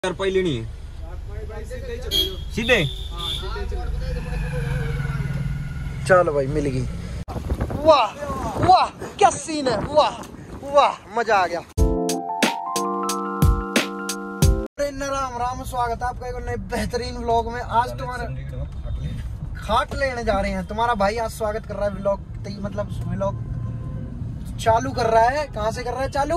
यार पहले नहीं सीधे चलो भाई मिल गई। वाह वाह क्या सीन है, वाह वाह मजा आ गया। राम राम, स्वागत है आपका एक नए बेहतरीन व्लॉग में। आज तुम्हारा खाट लेने जा रहे हैं। तुम्हारा भाई आज स्वागत कर रहा है व्लॉग, मतलब व्लॉग चालू कर रहा है। कहाँ से कर रहा है चालू?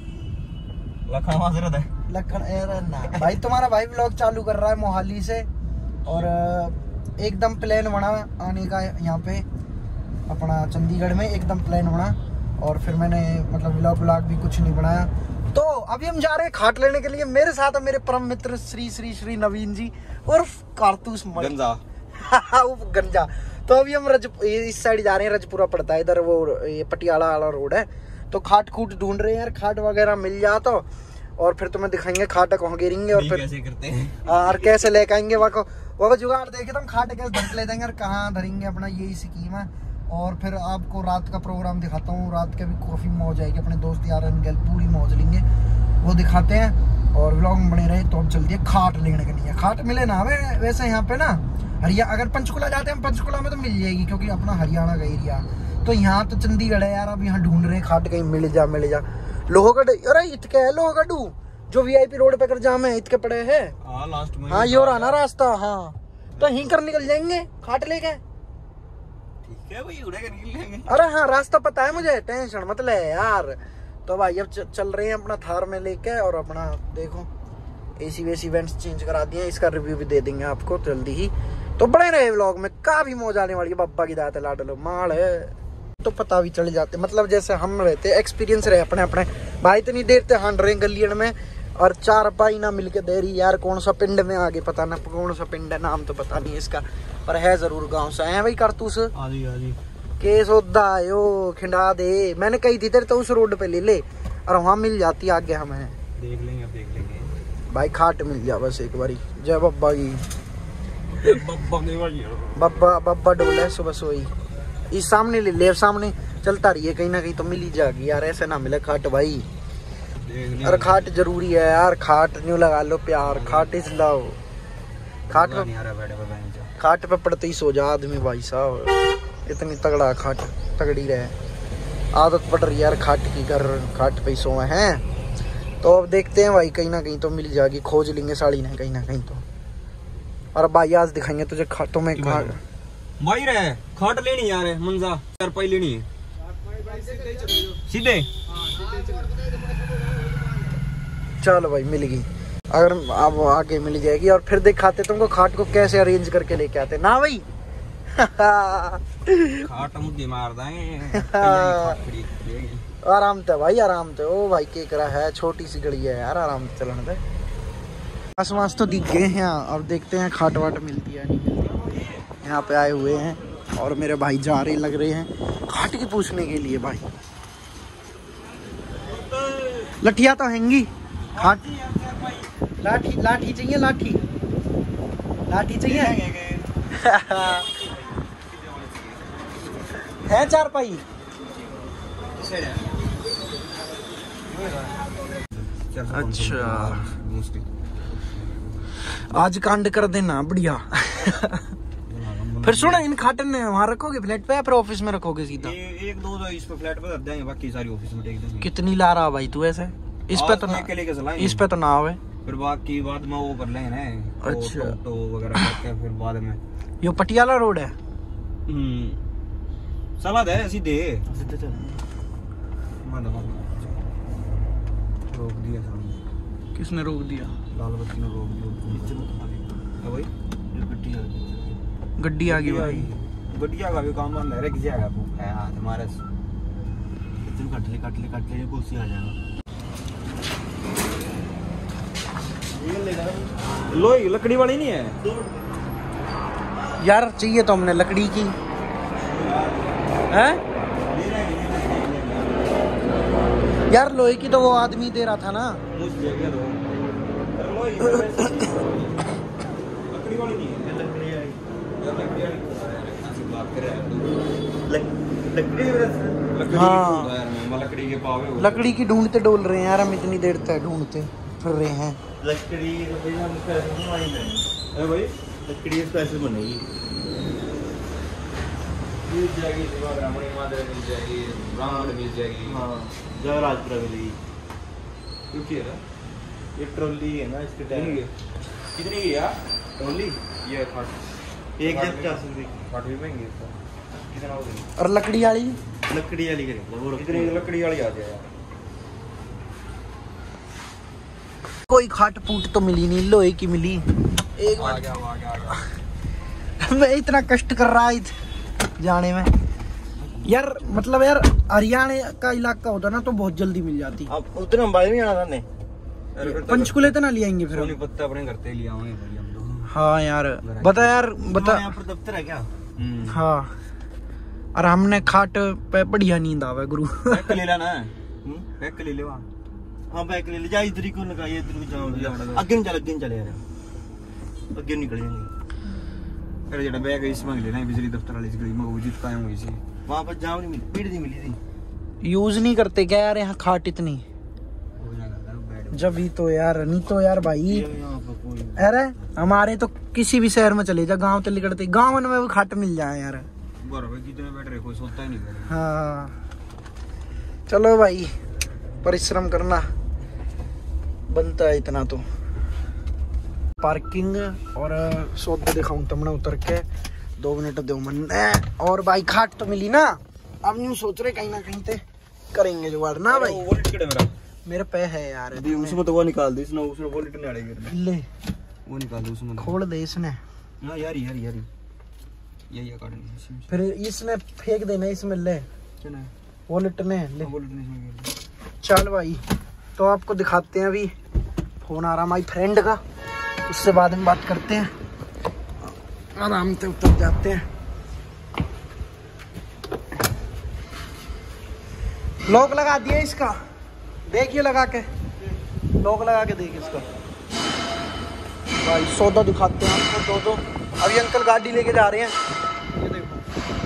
लखन ना भाई, तुम्हारा भाई व्लॉग चालू कर रहा है मोहाली से। और एकदम प्लान बना आने का यहाँ पे अपना चंडीगढ़ में, एकदम प्लान बना। और फिर मैंने मतलब व्लॉग भी कुछ नहीं बनाया। तो अभी हम जा रहे हैं खाट लेने के लिए। मेरे साथ है मेरे परम मित्र श्री नवीन जी उर्फ कारतूस गंजा गंजा। तो अभी हम इस साइड जा रहे हैं, रजपुरा पड़ता है इधर, वो ये पटियाला वाला रोड है। तो खाट खूट ढूंढ रहे हैं यार, खाट वगैरह मिल जा तो और फिर तुम्हें दिखाएंगे खाट कहाँ गिरेंगे और फिर कैसे करते हैं और कैसे लेके आएंगे। वो जुगाड़ देखे तो हम खाट कैसे धर ले देंगे और कहाँ धरेंगे, अपना यही स्कीम है। और फिर आपको रात का प्रोग्राम दिखाता हूँ। रात के भी काफी मौज आएगी, अपने दोस्त यार गल पूरी मौज लेंगे, वो दिखाते हैं। और व्लॉग में बने रहे। तो अब चलती है खाट लेने के लिए। खाट मिले ना वैसे यहाँ पे ना अगर पंचकुला जाते हैं, पंचकुला में तो मिल जाएगी क्योंकि अपना हरियाणा का एरिया। तो यहाँ तो चंडीगढ़ है यार, अब यहाँ ढूंढ रहे हैं खाट कहीं मिल जा। लोहगढ़, अरे इतके है लोहगढ़ जो वीआईपी रोड पे कर जाम है, इतके पड़े है। लास्ट में हाँ ये रहा ना रास्ता। हाँ तो यहीं कर निकल जाएंगे खाट लेके। ठीक है भाई, उड़े कर निकल लेंगे। अरे हाँ रास्ता पता है मुझे, टेंशन मत ले यार। तो भाई अब चल रहे हैं अपना थार में लेके। और अपना देखो एसी वेसी वेंट्स चेंज करा दिए, इसका रिव्यू भी दे देंगे आपको जल्दी ही। तो बड़े रहे व्लॉग में, काफी मौज आने वाली है। बब्बा की दात लाडलो माल है तो पता भी चल जाते, मतलब जैसे हम रहते एक्सपीरियंस रहे अपने भाई। इतनी देर ते हांड रहे गलियन में और चार पाई ना मिलके दे रही यार। कौन सा पिंड में आगे पता ना, कौन सा पिंड है, नाम तो पता नहीं इसका, पर है जरूर गांव सा है भाई। कारतूस के सौदा यो खिंडा दे, मैंने कही थी तेरे तो उस रोड पे ले ले और वहाँ मिल जाती आगे। हमें देख लेंगे भाई, खाट मिल जा बस एक बारी। जय बब्बा की। बब्बा डोला सुबह सोई इस सामने ले ले, सामने चलता रही है, कहीं ना कहीं तो मिल ही जाएगी यार। ऐसे ना मिले खाट भाई। अरे खाट जरूरी है यार, खाट न्यू लगा लो प्यार, खाट इस लाओ। खाट पे पड़ते ही सो जा आदमी भाई साहब। इतनी तगड़ा खाट तगड़ी रहे, आदत पड़ रही है यार खाट की, घर खाट पे ही सोए हैं। तो अब देखते हैं भाई, कहीं ना कहीं तो मिल जाएगी, खोज लेंगे साड़ी ने कहीं ना कहीं तो। और भाई आज दिखाएंगे तुझे खाटों में भाई रहे खाट लेनी यार मंजा यार पहले नहीं सीधे। चलो भाई मिल गई। अगर अब आगे मिल जाएगी और फिर दिखाते तुमको खाट को कैसे अरेंज करके लेके आते ना भाई। खाट मुद्दे मार देंगे आराम से भाई, आराम से। ओ भाई केकरा है, छोटी सी गड़ी है यार, आराम से चलने दे। आसपास तो दिख गए हैं, अब देखते हैं खाट वाट मिलती है नहीं मिलती। यहाँ पे आए हुए हैं और मेरे भाई जा रहे लग रहे हैं खाट की पूछने के लिए भाई। लठिया तो हैंगी खाट, लाठी चाहिए, लाठी चाहिए है चार पाई। अच्छा आज कांड कर देना बढ़िया। फिर सुना इन खाटन ने वहाँ रखोगे फ्लैट पे या फिर ऑफिस में रखोगे सीधा? एक दो इस पे फ्लैट पे रख देंगे, बाकी सारी ऑफिस में टेक देंगे। कितनी ला रहा भाई तू ऐसे? इस पे तो ना, इस पे तो ना आवे, फिर बाकी बाद में वो कर लेंगे ना। अच्छा तो वगैरह करके फिर बाद में यो पटियाला रोड है। चला दे सीधे चल। रोक दिया सामने। किसने रोक दिया? लाल बत्ती ने रोक दिया भाई। गड्डी आ गई भाई। गड्डिया का भी काम बंद है, किसी आएगा भूख है हाथ हमारे कट ले कुर्सी आ जाएगा। लोही लकड़ी वाली नहीं है यार, चाहिए तो हमने लकड़ी की है यार। लोहे की तो वो आदमी दे रहा था ना। लकड़ी वाली नहीं है, लकड़ी की ढूंढते डोल रहे हैं यार हम, इतनी देर तक ढूंढते। फिर रहे हैं। लकड़ी भाई लकड़ी स्पेशल बनेगी। मिल जाएगी, ब्राह्मणी मादर मिल जाएगी, ब्राह्मण मिल जाएगी। हाँ जयराजपुरा मिलेगी। क्योंकि है ना ये ट्रॉली है ना, इसके टाइम कितनी की यार ट्रॉली? ये 1,50 रुपये खाट भी महंगी है। कितना हो गई? और लकड़ी वाली वो कितनी लकड़ी वाली आ जाए यार। कोई खाट फूट तो मिली नहीं, लोहे की मिली। एक आ गया। मैं इतना कष्ट कर रहा है जाने में यार, मतलब यार हरियाणा का इलाका होता ना तो बहुत जल्दी मिल जाती। अब उतने अंबाड़ी नहीं आना था। पंचकुले तो ना ले आएंगे फिर। पत्ता अपने करते लिया आएंगे भाई हम लोग। हाँ यार बता यहाँ पर दफ्तर है क्या? हाँ और हमने खाट पे बढ़िया नींद आवे गुरु। बैक ले लेना है। बैक ले ले वहाँ। हाँ बैक ले ले जा। इधर को लगा, ये इधर को जाओ। आगे नहीं चले यार, आगे निकल जाएंगे। अरे जरा बैग इसमें लेना है, बिजली दफ्तर वाली गली में वो जीत कायम हुई थी। वहाँ पर जाओ नहीं मिली, भीड़ नहीं मिली थी। यूज नहीं करते क्या यार यहाँ खाट इतनी? जब ही तो यार नहीं तो यार भाई। अरे हमारे तो किसी भी शहर में चले जा, गांव तो निकलते गांव में भी खाट मिल जाए यार। कितने बैठ रहे कोई सोचता ही नहीं। हाँ चलो भाई परिश्रम करना बनता है इतना तो। पार्किंग और सौदे दिखाऊं तुमने उतर के 2 मिनट दो मन। और भाई खाट तो मिली ना, अब यूं सोच रहे कहीं ना कहीं ते करेंगे जुगाड़ ना भाई। मेरा मेरे पे है यार उसमें तो वो निकाल दे, इसने उसने वॉलेट नहीं आड़ेगी। ले वो निकाल दे उसमें, खोल दे इसने। हां यार ये काटनी फिर इसने फेंक देना इसमें। ले चल वॉलेट ने ले। वॉलेट नहीं। चल भाई तो आपको दिखाते हैं, अभी फोन आ रहा माई फ्रेंड का, उससे बाद में बात करते हैं। आराम से उतर जाते हैं। लॉक लगा दिया इसका, देखिए लगा के, लॉक लगा के देखिए इसका। भाई सौदा दिखाते हैं आपको। दो अभी अंकल गाड़ी लेके जा रहे हैं। ये देखो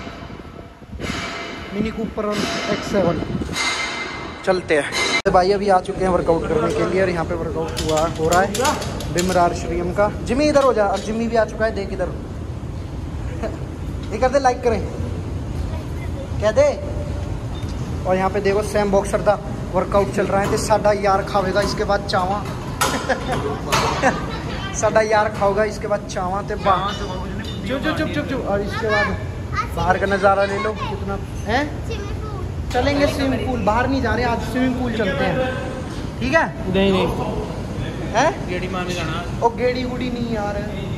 मिनी कूपर और X7। चलते हैं भाई। अभी आ चुके हैं वर्कआउट करने के लिए और यहाँ पे वर्कआउट हो रहा है बिमरार श्रीयम का। जिम्मी इधर हो जा, और जिम्मी भी आ चुका है, देख इधर। ये कर दे, लाइक करें कह दे। और यहाँ पे देखो सैम बॉक्सर का वर्कआउट चल रहा है। तो साडा यार खावेगा इसके बाद चावा। साडा यार खाओगा इसके बाद चावा। तो चुप। और इसके बाद बाहर का नज़ारा ले लो कितना है। चलेंगे स्विमिंग पूल, बाहर नहीं जा रहे आज, स्विमिंग पूल चलते हैं ठीक है। नहीं है गेड़ी मारने जाना। ओ गेड़ी गुड़ी नहीं यार।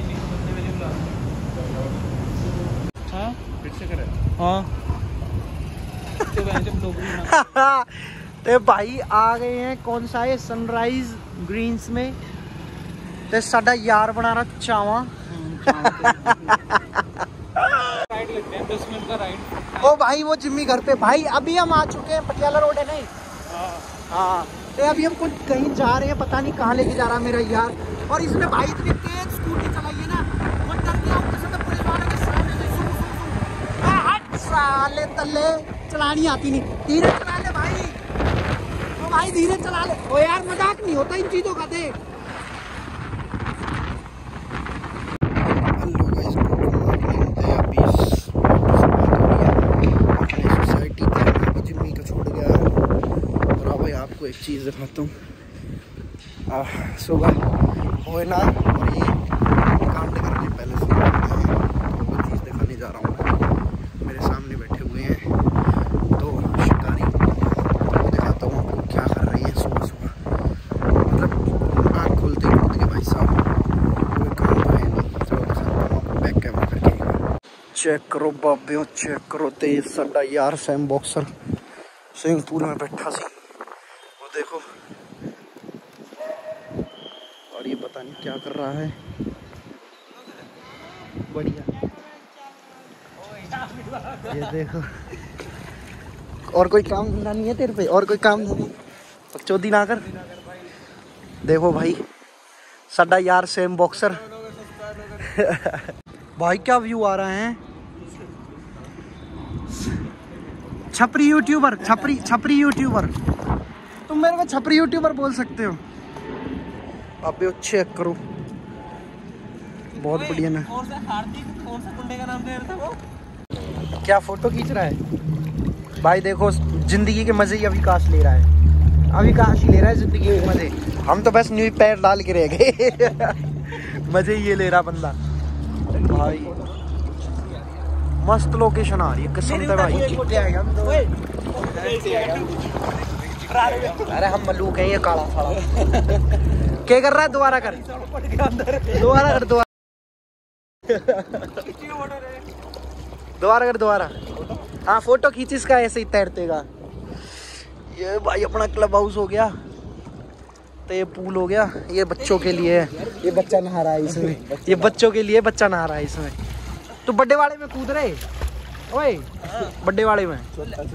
तो भाई आ गए हैं कौन सा है, सनराइज ग्रीन्स में। तो साडा यार बना रहा चावा। राइड लगते हैं 10 मिनट का राइड। ओ भाई वो जिम्मी घर पे। भाई अभी हम आ चुके हैं, पटियाला रोड है नहीं। हाँ तो अभी हम कुछ कहीं जा रहे हैं, पता नहीं कहाँ लेके जा रहा है मेरा यार। और इसने भाई इतनी तेज स्कूटी चलाई है ना, मैं डर गया हूँ किसी पुलिस वाले के सामने से। हट साले तल्ले, चलानी आती नहीं। धीरे चला ले भाई, ओ भाई धीरे चला ले। ओ यार मजाक नहीं होता इन चीजों का। देख एक चीज़ दिखाता हूँ। सुबह होए ना और ये कांड करने पहले से तो वो चीज़ दिखाने जा रहा हूँ। मेरे सामने बैठे हुए हैं तो शिकारी, तो दिखाता हूँ आपको क्या कर रही है सुबह सुबह। मतलब आँख खोलते के भाई साहब कोई काम तो है नहीं। चलो दिखाता हूँ आपको बैक कैमरा करके। चेक करो बाबियों, चेक करो। तो ये साडा यार सैम बॉक्सर स्विमिंग पूल में बैठा सी, देखो। और ये पता नहीं क्या कर रहा है। बढ़िया ये देखो। और कोई काम धंधा नहीं है तेरे पे? और कोई काम नहीं, चौधरी ना कर। देखो भाई साडा यार सेम बॉक्सर। भाई क्या व्यू आ रहा है। छपरी यूट्यूबर, छपरी यूट्यूबर। तुम मेरे को छपरी यूट्यूबर बोल सकते हो। अबे चेक करो, बहुत बढ़िया ना। कौन सा हार्दिक, कौन सा गुंडे का नाम दे रहा था वो? क्या फोटो खींच रहा है भाई? देखो जिंदगी के मजे ही अविकाश ले रहा है, अविकाश ही ले रहा है जिंदगी के मजे। हम तो बस न्यू पैर डाल के रह गए मजे ये ले रहा बंदा भाई। मस्त लोकेशन आ रही है कसम से भाई। अरे हम मलूक हैं, ये काला साला क्या कर रहा है? दोबारा कर, दोबारा कर, दोबारा कर, दोबारा। हाँ फोटो खींच इसका, ऐसे ही तैरतेगा। ये भाई अपना क्लब हाउस हो गया, तो ये पूल हो गया, ये बच्चों के लिए है, ये बच्चा नहा रहा है इसमें, ये बच्चों के लिए बच्चा नहा रहा है इसमें। तो बड्डे वाले में कूद रहे ओए, बड्डे वाले में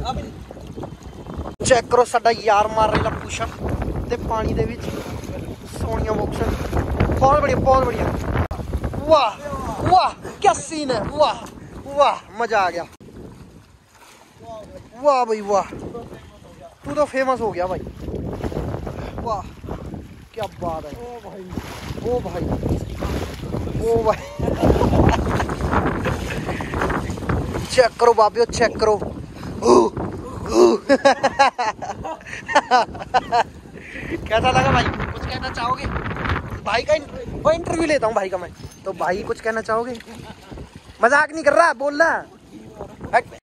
चेक करो साडा यार मार रहा पुशअप ते पानी दे विच सोनिया बॉक्सर। बहुत बढ़िया, बहुत बढ़िया। वाह वाह क्या सीन है, वाह वाह मजा आ गया। वाह भाई वाह, तू तो फेमस हो गया भाई। वाह क्या बात है। ओ भाई, ओ भाई, ओ भाई चेक करो बाबियो, चेक करो। कैसा लगा भाई? कुछ कहना चाहोगे? भाई का वो इंटरव्यू लेता हूँ भाई का मैं, तो भाई कुछ कहना चाहोगे? मजाक नहीं कर रहा, बोल रहा।